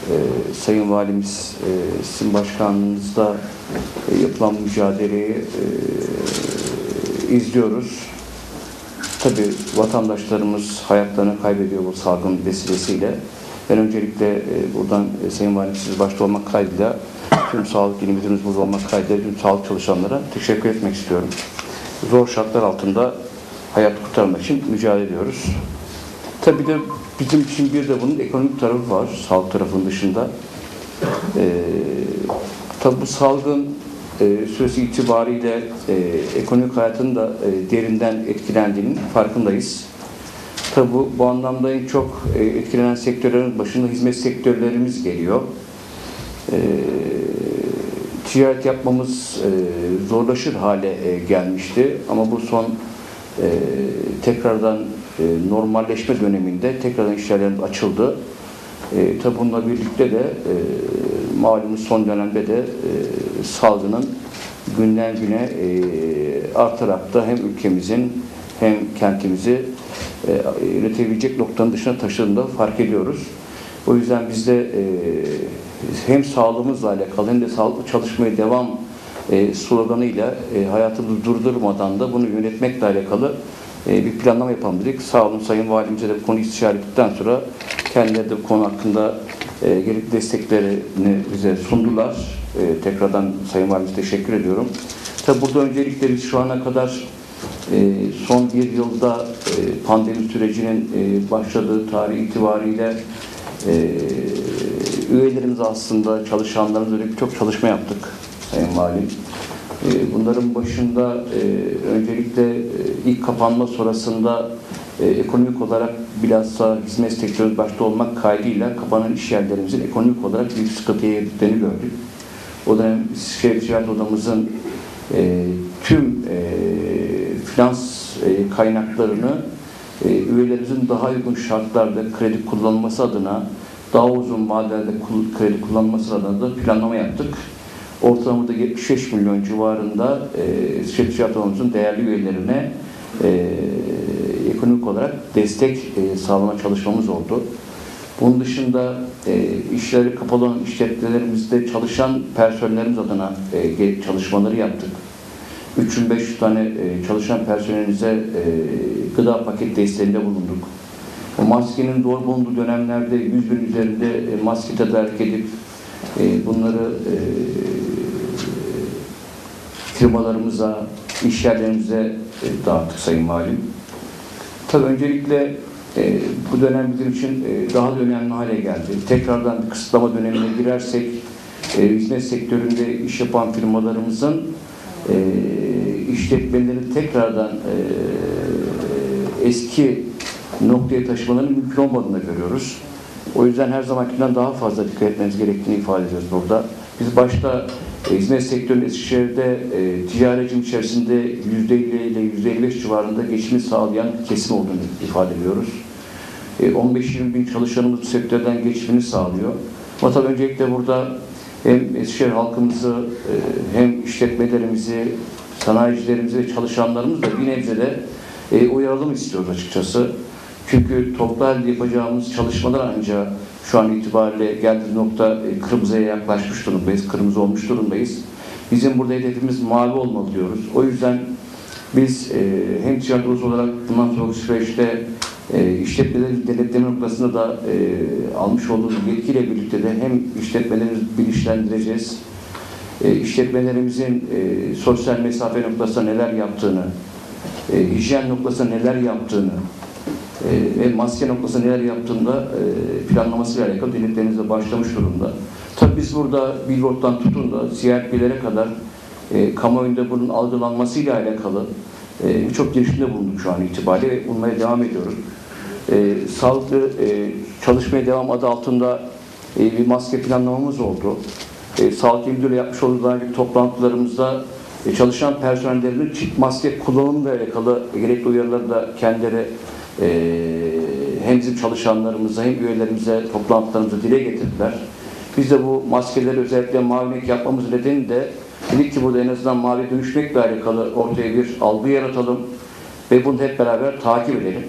Sayın Valimiz, sizin başkanlığınızda yapılan mücadeleyi izliyoruz. Tabii vatandaşlarımız hayatlarını kaybediyor bu salgın vesilesiyle. Ben öncelikle buradan Sayın Valimiz siz başta olmak kaydıyla tüm sağlık il müdürümüz burada olmak kaydıyla tüm sağlık çalışanlara teşekkür etmek istiyorum. Zor şartlar altında hayat kurtarmak için mücadele ediyoruz. Tabii de bizim için bir de bunun ekonomik tarafı var, sağlık tarafının dışında. Tabii bu salgın süresi itibariyle ekonomik hayatın da derinden etkilendiğinin farkındayız. Tabii bu anlamda en çok etkilenen sektörlerin başında hizmet sektörlerimiz geliyor. Ticaret yapmamız zorlaşır hale gelmişti ama bu son tekrardan normalleşme döneminde tekrardan işlerimiz açıldı. Tabii bununla birlikte de malumunuz son dönemde de salgının günden güne artarak da hem ülkemizin hem kentimizi üretebilecek noktanın dışına taşıdığını da fark ediyoruz. O yüzden biz de hem sağlığımızla alakalı hem de sağlıklı çalışmaya devam sloganıyla hayatımızı durdurmadan da bunu yönetmekle alakalı bir planlama yapalım dedik. Sağ olun Sayın Valimize de bu konuyu istişare ettikten sonra kendileri de bu konu hakkında gerekli desteklerini bize sundular. Tekrardan Sayın Valimize teşekkür ediyorum. Tabi burada öncelikle biz şu ana kadar son bir yılda pandemi sürecinin başladığı tarih itibariyle üyelerimiz aslında çalışanlarımız öyle birçok çalışma yaptık Sayın Valim. Bunların başında öncelikle ilk kapanma sonrasında ekonomik olarak bilhassa hizmet sektörü başta olmak kaydıyla kapanan iş yerlerimizin ekonomik olarak büyük sıkıntıya girdiklerini gördük. O dönem Şehir Ticaret Odamızın tüm finans kaynaklarını üyelerimizin daha uygun şartlarda kredi kullanması adına, daha uzun vadelerde kredi kullanması adına da planlama yaptık. Ortalamada 75 milyon civarında Şehir Ticaret Odamızın değerli üyelerine ekonomik olarak destek sağlama çalışmamız oldu. Bunun dışında işleri kapalı olan işletmelerimizde çalışan personellerimiz adına çalışmaları yaptık. 3500 tane çalışan personelimize gıda paket desteğinde bulunduk. O maskenin zor bulunduğu dönemlerde 100 bin üzerinde maske tedarik edip bunları firmalarımıza, iş yerlerimize dağıttık Sayın Valim. Tabii öncelikle bu dönem bizim için daha da önemli hale geldi. Tekrardan bir kısıtlama dönemine girersek hizmet sektöründe iş yapan firmalarımızın işletmeleri tekrardan eski noktaya taşımalarının mümkün olmadığını görüyoruz. O yüzden her zamankinden daha fazla dikkat etmemiz gerektiğini ifade ediyoruz burada. Biz başta hizmet sektörünün Eskişehir'de ticaretin içerisinde %50 ile %55 civarında geçimi sağlayan kesim olduğunu ifade ediyoruz. 15-20 bin çalışanımız bu sektörden geçimini sağlıyor. Ama tabii öncelikle burada hem Eskişehir halkımızı hem işletmelerimizi, sanayicilerimizi ve çalışanlarımızı da bir nebze de uyaralım istiyoruz açıkçası. Çünkü toplu halde yapacağımız çalışmalar ancak şu an itibariyle geldiği nokta kırmızıya yaklaşmış durumdayız, kırmızı olmuş durumdayız. Bizim burada hedefimiz mavi olmalı diyoruz. O yüzden biz hem ticaret odası olarak bundan sonraki süreçte işletmelerin denetleme noktasında da almış olduğumuz yetkiyle birlikte de hem işletmelerimizi bilinçlendireceğiz, işletmelerimizin sosyal mesafe noktasında neler yaptığını, hijyen noktasında neler yaptığını ve maske noktasında neler yaptığında planlamasıyla alakalı denetlerimize başlamış durumda. Tabii biz burada billboarddan tutun da CRP'lere kadar kamuoyunda bunun algılanmasıyla alakalı birçok girişimde bulunduk şu an itibariyle ve bulmaya devam ediyoruz. Sağlıklı çalışmaya devam adı altında bir maske planlamamız oldu. Sağlık İl Müdürlüğü yapmış olduğu daha önceki toplantılarımızda çalışan personellerinin çift maske kullanımıyla alakalı gerekli uyarıları da kendileri hem bizim çalışanlarımıza hem üyelerimize toplantılarımızda dile getirdiler. Biz de bu maskeleri özellikle mavilik yapmamız nedeni de dedik ki burada en azından mavi dönüşmekle alakalı ortaya bir algı yaratalım ve bunu hep beraber takip edelim.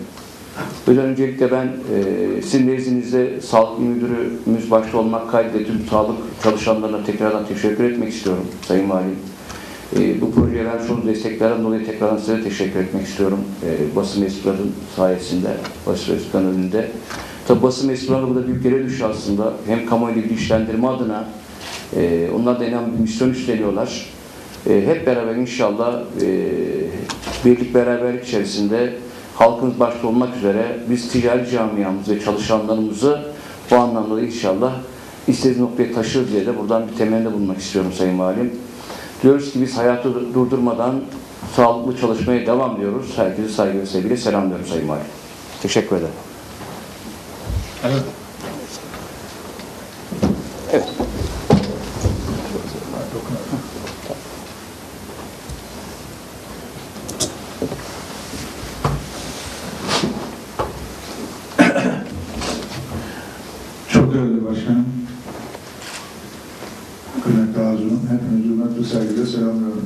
O yüzden öncelikle ben sizin izninizle Sağlık Müdürümüz başta olmak kaydıyla tüm sağlık çalışanlarına tekrardan teşekkür etmek istiyorum Sayın Valim. Bu projeye vermiş olduğunuz desteklerden dolayı tekrardan size teşekkür etmek istiyorum. Basın mensuplarının sayesinde, basın mensuplarının önünde. Tabi basın mensuplarına burada büyük görev düşüyor aslında. Hem kamuoyu bilinçlendirme adına, onlar da önemli bir misyon üstleniyorlar. Hep beraber inşallah birlik beraberlik içerisinde halkımız başta olmak üzere biz ticari camiamızı ve çalışanlarımızı bu anlamda da inşallah istediğiniz noktaya taşırız diye de buradan bir temelde bulunmak istiyorum Sayın Valim. Diyoruz ki biz hayatı durdurmadan sağlıklı çalışmaya devam ediyoruz. Herkese saygı ve sevgiyle selamlıyorum Sayın Valim. Teşekkür ederim. Evet. Evet. Çok değerli başkanım, kıymetli Arzu'nun hepinizi hürmet ve saygıyla selamlıyorum.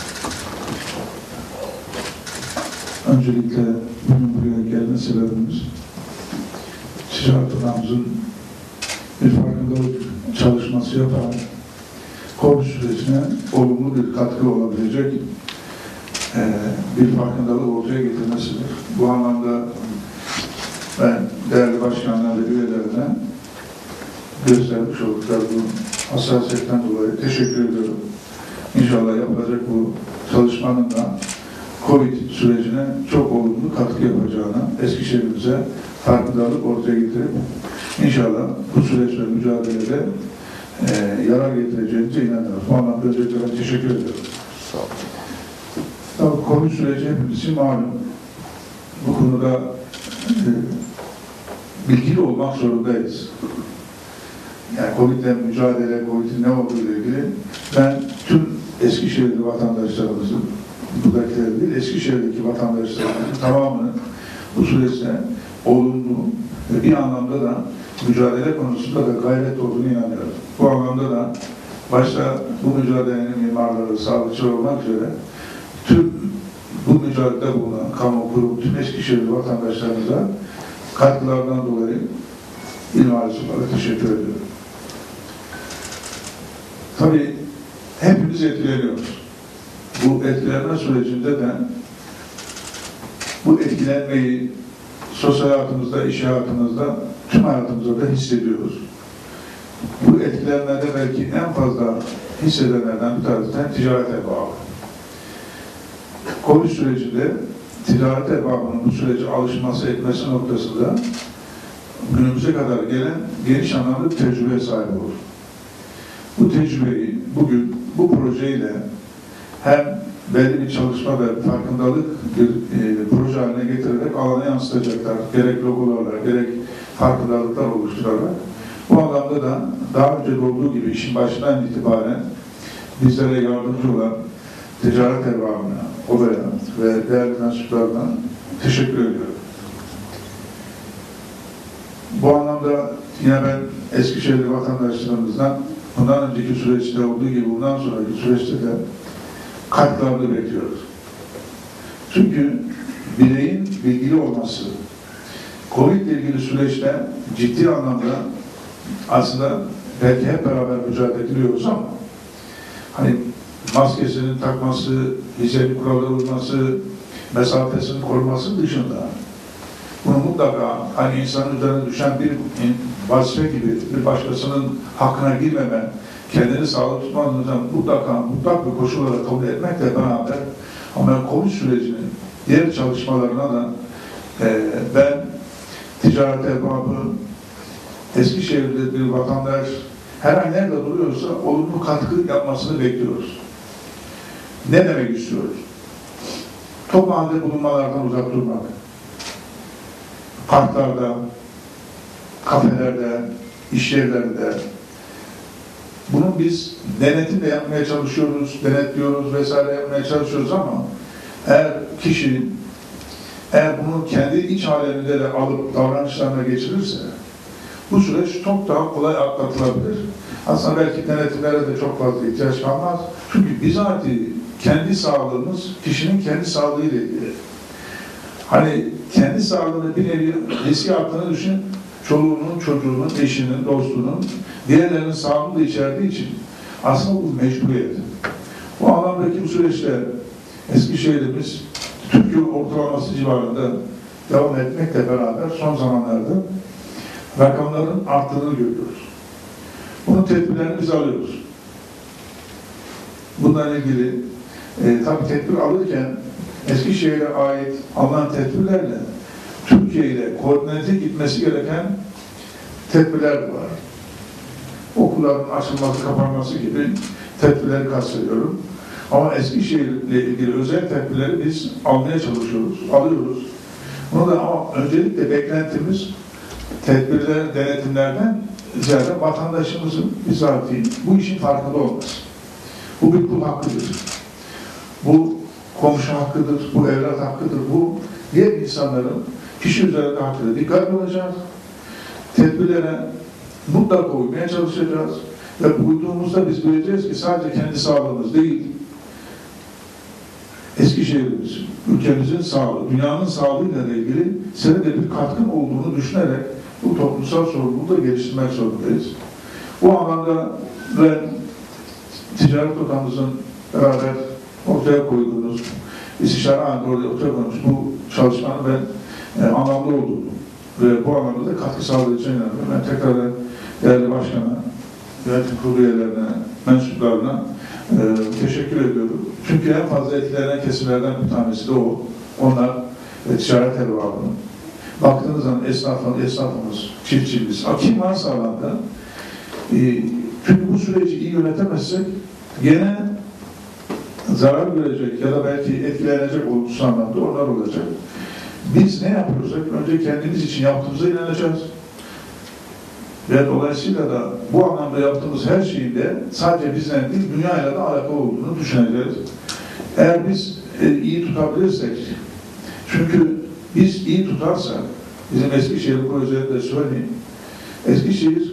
Öncelikle bugün buraya gelme sebebimiz ticaret odamızın bir farkındalık çalışması yaparak COVID sürecine olumlu bir katkı olabilecek bir farkındalık ortaya getirmesidir. Bu anlamda ben değerli başkanlar ve üyelerine göstermiş oldukları bu hassasiyetten dolayı teşekkür ediyorum. İnşallah yapılacak bu çalışmanın da COVID sürecine çok olumlu katkı yapacağına, Eskişehir'imize farkındalık ortaya getirip inşallah bu süreçle mücadelede yarar getireceğimize inanıyorum. Bu anlamda öncelikle ben teşekkür ediyorum. Sağ olun. Tabii COVID süreci hepimizin malum. Bu konuda bilgili olmak zorundayız. Yani COVID'le mücadele, COVID'in ne olduğu ile ilgili ben tüm Eskişehir'li vatandaşlarımızın, buradakiler değil, Eskişehir'deki vatandaşlarımızın tamamının bu süreçte olumlu ve bir anlamda da mücadele konusunda da gayret olduğunu inanıyorum. Bu anlamda da başta bu mücadelenin mimarları, sağlıkçı olmak üzere tüm bu mücadelede bulunan kamu kurum, tüm Eskişehir'li vatandaşlarımıza katkılardan dolayı İl Valisi'ne teşekkür ediyorum. Tabii hepimiz etkileniyoruz. Bu etkilenme sürecinde de bu etkilenmeyi sosyal hayatımızda, iş hayatımızda, tüm hayatımızda da hissediyoruz. Bu etkilenmede belki en fazla hissedenlerden bir tanesi de ticaret erbabı. COVID sürecinde ticaret erbabının bu sürece alışması etmesi noktasında günümüze kadar gelen geniş anlamda bir tecrübeye sahip olur. Bu tecrübeyi bugün bu projeyle hem belli bir çalışma ve farkındalık bir proje haline getirerek alana yansıtacaklar. Gerek logolarla, gerek farkındalıklar oluşturarak. Bu anlamda da daha önce olduğu gibi işin başından itibaren bizlere yardımcı olan ticaret erbabına, odaya ve değerli mensuplarına teşekkür ediyorum. Bu anlamda yine ben Eskişehirli vatandaşlarımızdan bundan önceki süreçte olduğu gibi bundan sonraki süreçte de katkılarını bekliyoruz. Çünkü bireyin bilgili olması, COVID ile ilgili süreçte ciddi anlamda aslında belki hep beraber mücadele ediyoruz ama hani maskesinin takması, hijyenik kuralları uyması, mesafesinin koruması dışında bunu mutlaka hani insanın üzerine düşen bir vazife gibi bir başkasının hakkına girmeme, kendini sağlık tutmanızdan mutlak bir koşul olarak kabul etmekle beraber ama COVID sürecinin diğer çalışmalarına da ben ticaret erbabı, Eskişehir'de bir vatandaş her ay nerede duruyorsa olumlu katkı yapmasını bekliyoruz. Ne demek istiyoruz? Toplu halde bulunmalardan uzak durmak. Parklarda, kafelerde, iş yerlerinde. Bunu biz denetimle yapmaya çalışıyoruz, denetliyoruz vesaire yapmaya çalışıyoruz ama eğer kişi bunu kendi iç aleminde de alıp davranışlarına geçirirse bu süreç çok daha kolay atlatılabilir. Aslında belki denetimlere de çok fazla ihtiyaç kalmaz. Çünkü bizatihi kendi sağlığımız kişinin kendi sağlığıyla ilgili. Hani kendi sağlığını bir nevi riske attığını düşün. Çoluğunun, çocuğunun, eşinin, dostunun, diğerlerinin sağlığını da içerdiği için aslında bu mecburiyet. Bu anlamdaki bu süreçte Eskişehir'imiz Türkiye ortalaması civarında devam etmekle beraber son zamanlarda rakamların arttığını görüyoruz. Bunun tedbirlerini biz alıyoruz. Bunlarla ilgili tabii tedbir alırken Eskişehir'e ait alınan tedbirlerle Türkiye ile koordinete gitmesi gereken tedbirler var. Okulların açılması, kapanması gibi tedbirleri kastediyorum. Ama Eskişehir ile ilgili özel tedbirleri biz almaya çalışıyoruz, alıyoruz. Bunu da ama öncelikle beklentimiz tedbirler, denetimlerden ziyade vatandaşımızın bizatihi bu işin farkında olması. Bu bir kul hakkıdır. Bu komşu hakkıdır, bu evlat hakkıdır, bu diğer insanların kişi üzerinde hakkıdır. Dikkatli olacağız. Tedbirlere mutlaka uymaya çalışacağız. Ve uyduğumuzda biz bileceğiz ki sadece kendi sağlığımız değil, Eskişehir'imiz, ülkemizin sağlığı, dünyanın sağlığıyla ilgili senin de bir katkın olduğunu düşünerek bu toplumsal sorumluluğu da geliştirmek zorundayız. Bu anlamda ben ticaret odamızın beraber ortaya koyduğunuz, istişare halinde ortaya koymuş bu çalışmanın ben anlamlı olduğunu ve bu anlamda da katkı sağlayacağına inanıyorum. Ben tekrar değerli başkana, yönetim kurulu üyelerine, mensuplarına teşekkür ediyorum. Çünkü en fazla etkilenen kesimlerden bir tanesi de o. Onlar ticaret erbabının. Baktığınız zaman esnafımız, çiftçimiz, kim varsa alanda çünkü bu süreci iyi yönetemezsek gene zarar görecek ya da belki etkilenecek olumsuz anlamda onlar olacak. Biz ne yapıyorsak önce kendimiz için yaptığımıza inanacağız. Ve dolayısıyla da bu anlamda yaptığımız her şeyin de sadece bizden değil, dünyayla da alakalı olduğunu düşüneceğiz. Eğer biz iyi tutabilirsek, çünkü biz iyi tutarsak, bizim Eskişehir bu özellikle söyleyeyim, Eskişehir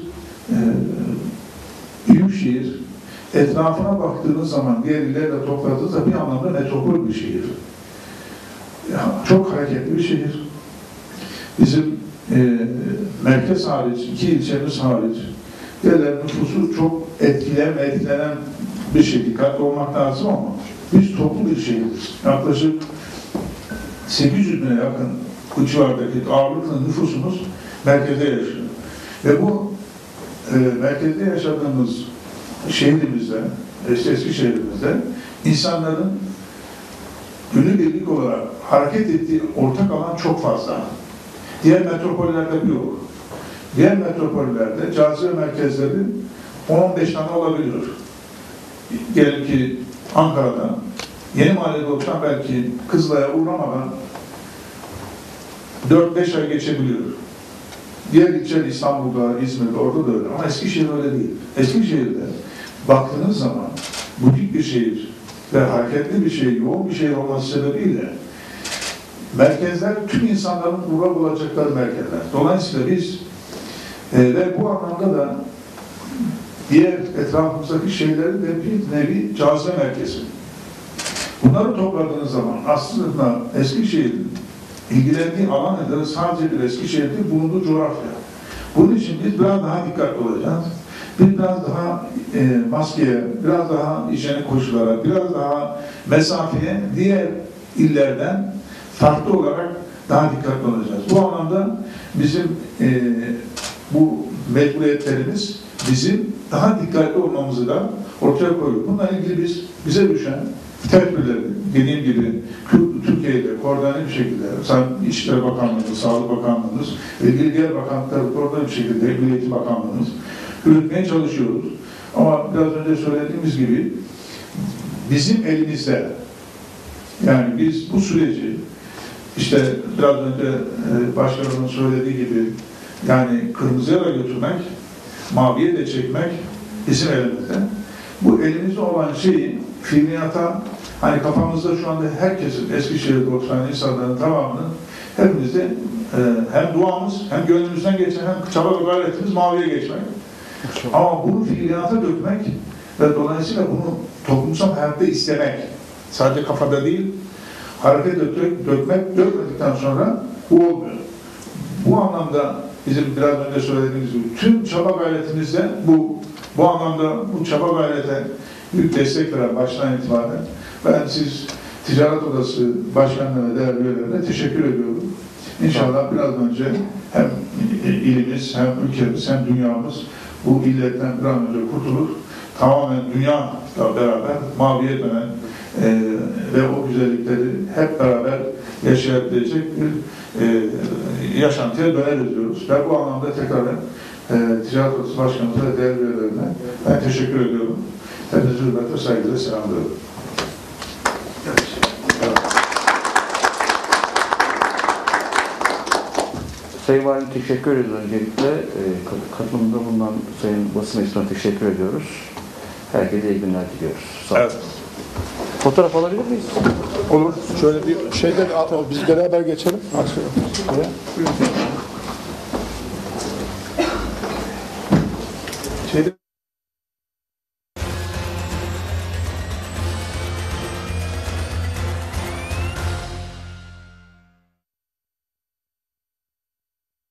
büyük şehir, etrafına baktığınız zaman diğer illerle topladığınızda bir anlamda metropol bir şehir. Çok hareketli bir şehir. Bizim merkez hariç, 2 ilçemiz hariç, diğerler nüfusu çok etkilenen bir şey. Dikkatli olmak lazım ama biz toplu bir şehiriz. Yaklaşık 800 bine yakın bu civardaki ağırlıklı nüfusumuz merkezde yaşıyor. Ve bu merkezde yaşadığımız şehrimizde, Eskişehir'imizde insanların günübirlik olarak hareket ettiği ortak alan çok fazla. Diğer metropollerde bu yok. Diğer metropollerde cazibe merkezleri 10-15 tane olabiliyor. Diyelim ki Ankara'da, Yeni Mahalle'de oturan belki Kızılay'a uğramadan 4-5 ay geçebiliyor. Diğer ilçeler İstanbul'da, İzmir'de, orada da öyle. Ama Eskişehir öyle değil. Eskişehir'de baktığınız zaman butik bir şehir ve hareketli bir şehir, yoğun bir şehir olması sebebiyle merkezler tüm insanların uğra bulacakları merkezler. Dolayısıyla biz ve bu anlamda da diğer etrafımızdaki şeyleri de bir nevi cazibe merkezi. Bunları topladığınız zaman aslında Eskişehir'in ilgilendiği alan nedir? Sadece bir Eskişehir'de bulunduğu coğrafya. Bunun için biz biraz daha dikkatli olacağız. Biraz daha maskeye, biraz daha hijyenik koşullara, biraz daha mesafeye diğer illerden farklı olarak daha dikkatli olacağız. Bu anlamda bizim bu mecburiyetlerimiz bizim daha dikkatli olmamızı da ortaya koyuyor. Bununla ilgili bize düşen tedbirleri, dediğim gibi Türkiye'de koordineli bir şekilde, İçişleri Bakanlığımız, Sağlık Bakanlığımız ve ilgili diğer bakanlıklar koordineli bir şekilde, Milli Eğitim Bakanlığımız yürütmeye çalışıyoruz. Ama biraz önce söylediğimiz gibi bizim elimizde, yani biz bu süreci işte biraz önce başkanımın söylediği gibi yani kırmızıya da götürmek, maviye de çekmek bizim elimizde. Bu elimizde olan şeyi fiiliyata, hani kafamızda şu anda herkesin, Eskişehir'de oturan insanların tamamının hepimizde hem duamız, hem gönlümüzden geçen, hem çaba ve gayretimiz maviye geçmek. Ama bunu fiiliyata dökmek ve dolayısıyla bunu toplumsal hayatta istemek, sadece kafada değil, hareket dökmedikten sonra bu olmuyor. Bu anlamda bizim biraz önce söylediğimiz gibi tüm çaba gayretimizde bu anlamda bu çaba gayrete büyük destek veren baştan itibaren ben siz Ticaret Odası Başkanlığı ve değerli üyelerine teşekkür ediyorum. İnşallah biraz önce hem ilimiz, hem ülkemiz, hem dünyamız bu illetten bir an önce kurtulur. Tamamen dünyayla beraber maviye dönen ve o güzellikleri hep beraber yaşayabilecek bir yaşantıya döneriz diyoruz. Ve bu anlamda tekrar Ticaret Odası Başkanımıza ve değerli üyelerine ben teşekkür ediyorum. Hepinizi hürmetle, saygıyla selamlıyorum. Sayın Valim teşekkür ediyoruz öncelikle. Katılımda bulunan Sayın Basın mensubuna teşekkür ediyoruz. Herkese iyi günler diliyoruz. Sağ olun. Evet. Fotoğraf alabilir miyiz? Olur. Şöyle bir şeyden biz beraber geçelim. Şeyde